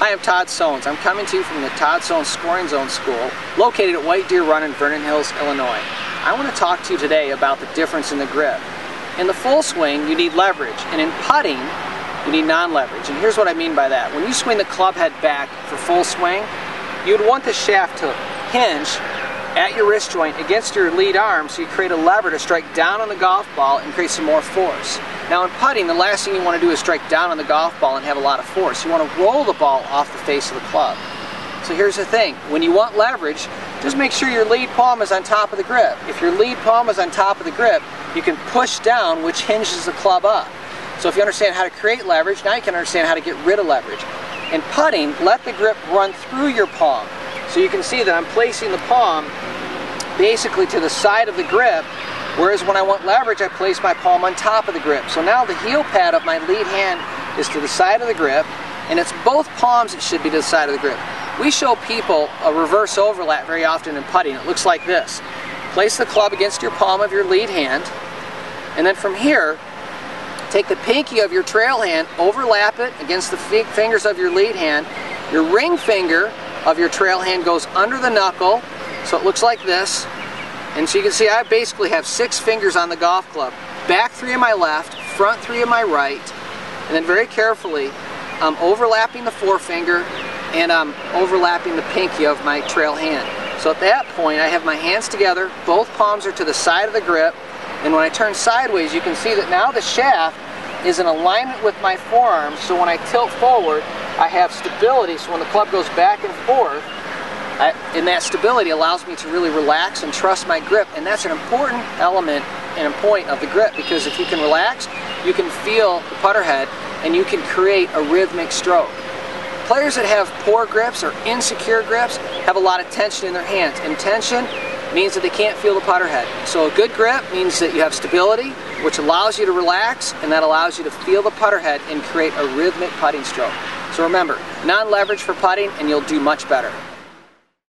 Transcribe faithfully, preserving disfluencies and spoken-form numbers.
Hi, I'm Todd Sones. I'm coming to you from the Todd Sones Scoring Zone School, located at White Deer Run in Vernon Hills, Illinois. I want to talk to you today about the difference in the grip. In the full swing, you need leverage, and in putting, you need non-leverage. And here's what I mean by that. When you swing the club head back for full swing, you'd want the shaft to hinge at your wrist joint against your lead arm, so you create a lever to strike down on the golf ball and create some more force. Now in putting, the last thing you want to do is strike down on the golf ball and have a lot of force. You want to roll the ball off the face of the club. So here's the thing, when you want leverage, just make sure your lead palm is on top of the grip. If your lead palm is on top of the grip, you can push down, which hinges the club up. So if you understand how to create leverage, now you can understand how to get rid of leverage. In putting, let the grip run through your palm. So you can see that I'm placing the palm basically to the side of the grip, whereas when I want leverage, I place my palm on top of the grip. So now the heel pad of my lead hand is to the side of the grip, and it's both palms that should be to the side of the grip. We show people a reverse overlap very often in putting. It looks like this. Place the club against your palm of your lead hand, and then from here, take the pinky of your trail hand, overlap it against the fingers of your lead hand. Your ring finger of your trail hand goes under the knuckle, so it looks like this. And so you can see I basically have six fingers on the golf club. Back three of my left, front three of my right, and then very carefully I'm overlapping the forefinger and I'm overlapping the pinky of my trail hand. So at that point I have my hands together, both palms are to the side of the grip, and when I turn sideways you can see that now the shaft is in alignment with my forearm, so when I tilt forward I have stability, so when the club goes back and forth, I, and that stability allows me to really relax and trust my grip, and that's an important element and a point of the grip, because if you can relax, you can feel the putter head and you can create a rhythmic stroke. Players that have poor grips or insecure grips have a lot of tension in their hands, and tension means that they can't feel the putter head. So a good grip means that you have stability, which allows you to relax, and that allows you to feel the putter head and create a rhythmic putting stroke. So remember, non-leverage for putting and you'll do much better.